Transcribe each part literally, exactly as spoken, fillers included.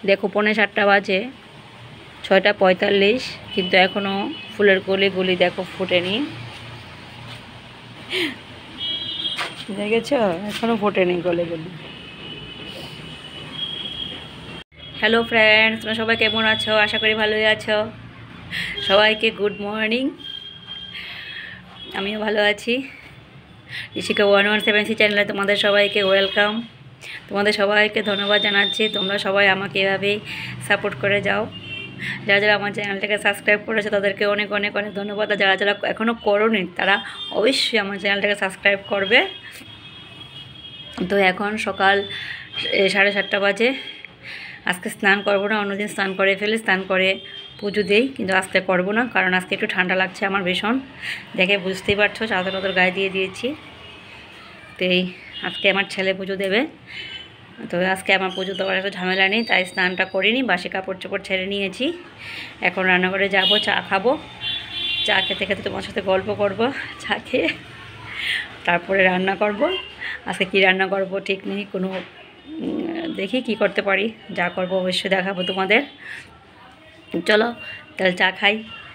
দেখো পৌনে সাতটা বাজে, ছয়টা পঁয়তাল্লিশ, কিন্তু এখনও ফুলের কলি গুলি দেখো ফোটেনি। দেখেছ, এখনও ফোটেনি গলিগুলি। হ্যালো ফ্রেন্ডস, তোমরা সবাই কেমন আছো? আশা করি ভালোই আছো। সবাইকে গুড মর্নিং। আমিও ভালো আছি। Rishika one one seven C চ্যানেলে তোমাদের সবাইকে ওয়েলকাম। তোমাদের সবাইকে ধন্যবাদ জানাচ্ছি, তোমরা সবাই আমাকে এভাবেই সাপোর্ট করে যাও। যারা যারা আমার চ্যানেলটাকে সাবস্ক্রাইব করেছে তাদেরকে অনেক অনেক অনেক ধন্যবাদ। আর যারা যারা এখনও করোনি তারা অবশ্যই আমার চ্যানেলটাকে সাবস্ক্রাইব করবে। তো এখন সকাল সাড়ে সাতটা বাজে। আজকে স্নান করবো না, অন্যদিন স্নান করে ফেলে স্নান করে পুজো দেই, কিন্তু আজকে করবো না, কারণ আজকে একটু ঠান্ডা লাগছে আমার ভীষণ। দেখে বুঝতেই পারছো, চাদর টাদর গায়ে দিয়ে দিয়েছি। তো এই আজকে আমার ছেলে পুজো দেবে, তো আজকে আমার পুজো দেওয়ার একটা ঝামেলা নেই, তাই স্নানটা করিনি, বাসি কাপড় চোপড় ছেড়ে নিয়েছি। এখন রান্নাঘরে যাব, চা খাবো। চা খেতে খেতে তোমার সাথে গল্প করব, চা খেয়ে তারপরে রান্না করব। আজকে কি রান্না করব ঠিক নেই, কোনো দেখি কি করতে পারি। যা করব অবশ্যই দেখাবো তোমাদের। চলো তাহলে চা খাই।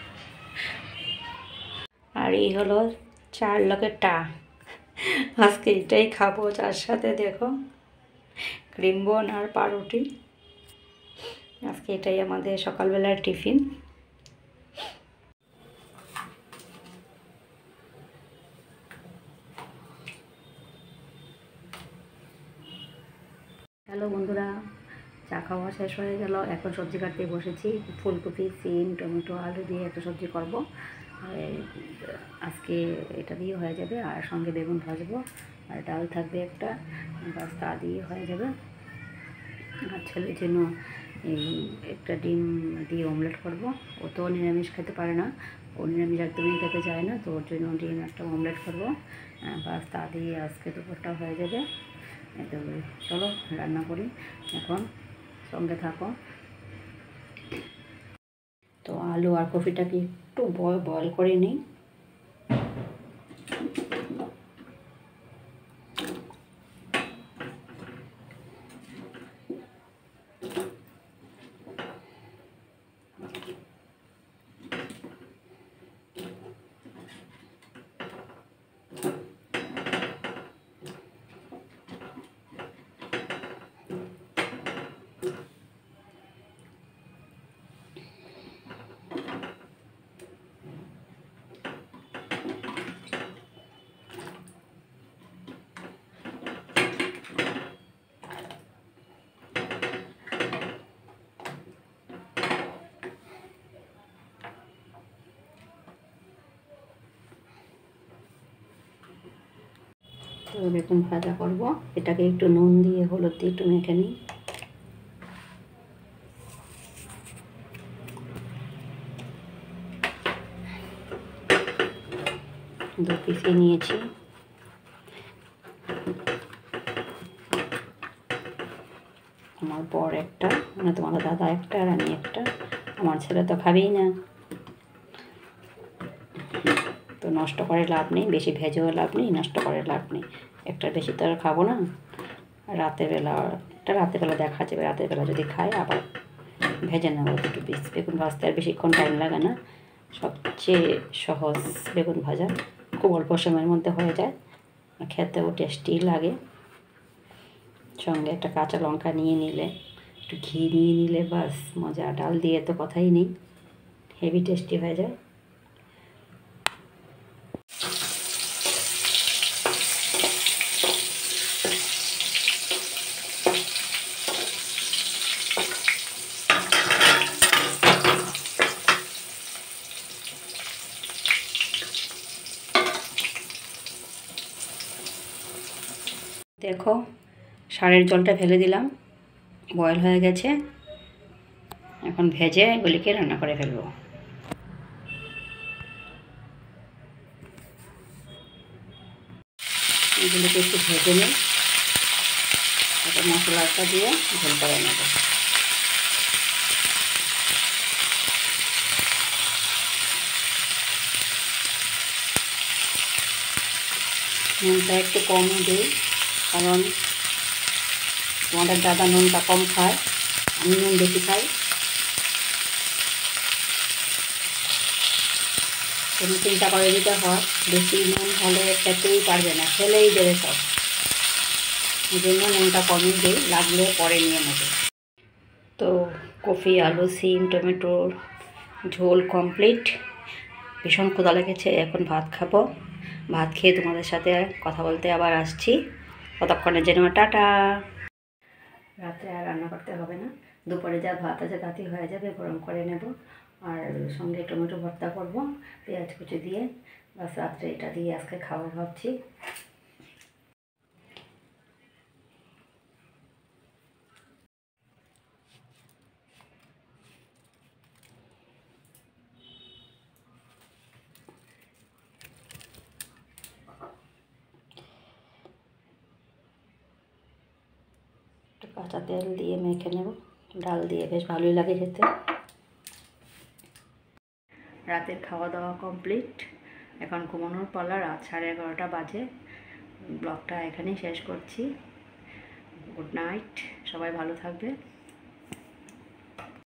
আর এই হলো চার লোকের টা, আজকে এটাই খাবো। চার সাথে দেখো ক্রিম বোন আর পাউরুটি। আজকে এটাই আমাদের সকালবেলার টিফিন। হ্যালো বন্ধুরা, চা খাওয়া শেষ হয়ে গেল। এখন সবজি কাটতে বসেছি। ফুলকপি, সিম, টমেটো, আলু দিয়ে একটা সবজি করব। আজকে এটা দিয়ে হয়ে যাবে, আর সঙ্গে বেগুন ভাজবো, আর ডাল থাকবে একটা, বাস তা দিয়ে হয়ে যাবে। আর ছেলের জন্য এই একটা ডিম দিয়ে অমলেট করব। ও তো নিরামিষ খেতে পারে না, ও নিরামিষ একদমই খেতে চায় না, তো ওর জন্য ডিম একটা অমলেট করবো, বাস তা দিয়ে আজকে দুপুরটা হয়ে যাবে। তো চলো রান্না করি, এখন সঙ্গে থাকো। তো আলু আর কপিটাকে একটু বয়েল করে নিই। তো বেগুন ভাজা করব, এটাকে একটু নুন দিয়ে হলুদ দিয়ে একটু মেখে নিই। দু পিসে নিয়েছি। আমার বর একটা, মানে তোমার দাদা একটা, আর আমি একটা। আমার ছেলে তো খাবেই না, তো নষ্ট করে লাভ নেই, বেশি ভেজেও লাভ নেই, নষ্ট করে লাভ নেই। একটা বেশি তো আর খাবো না। রাতের বেলা একটা রাতের বেলা দেখা যাবে, রাতের বেলা যদি খাই আবার ভেজে নেবো দুটো পিস। বেগুন ভাজতে আর বেশিক্ষণ টাইম লাগে না, সবচেয়ে সহজ বেগুন ভাজা, খুব অল্প সময়ের মধ্যে হয়ে যায়, খেতেও টেস্টি লাগে। সঙ্গে একটা কাঁচা লঙ্কা নিয়ে নিলে, একটু ঘি নিয়ে নিলে বাস মজা। ডাল দিয়ে তো কথাই নেই, হেভি টেস্টি হয়ে যায়। দেখো সারের জলটা ফেলে দিলাম, বয়েল হয়ে গেছে। এখন ভেজে এগুলিকে রান্না করে ফেলবো। এগুলিকে একটু ভেজে নিই, তারপর মশলাটা দিয়ে ঝোল করে নেব। নুনটা একটু কম দিই, কারণ তোমাদের দাদা নুনটা কম খায়, আমি নুন বেশি খাই। কোনো চিন্তা করে দিতে হয়, বেশি নুন হলে খেতেই পারবে না, খেলেই দেবে সব। এই জন্য নুনটা কমই দিই, লাগলে পরে নিয়ে নেবে। তো কফি, আলু, সিম, টমেটোর ঝোল কমপ্লিট। ভীষণ ক্ষুধা লেগেছে, এখন ভাত খাবো। ভাত খেয়ে তোমাদের সাথে কথা বলতে আবার আসছি। ততক্ষণের জন্য টাটা। রাত্রে আর রান্না করতে হবে না, দুপুরে যা ভাত আছে তাতেই হয়ে যাবে, গরম করে নেব। আর সঙ্গে টমেটো ভর্তা করব পেঁয়াজ কুচি দিয়ে। বাস রাত্রে এটা দিয়ে আজকে খাবো ভাবছি। কাঁচা তেল দিয়ে মেখে নেব, ডাল দিয়ে বেশ ভালোই লাগে খেতে। রাতের খাওয়া দাওয়া কমপ্লিট, এখন ঘুমানোর পালা। রাত সাড়ে এগারোটা বাজে। ব্লগটা এখানেই শেষ করছি। গুড নাইট, সবাই ভালো থাকবে।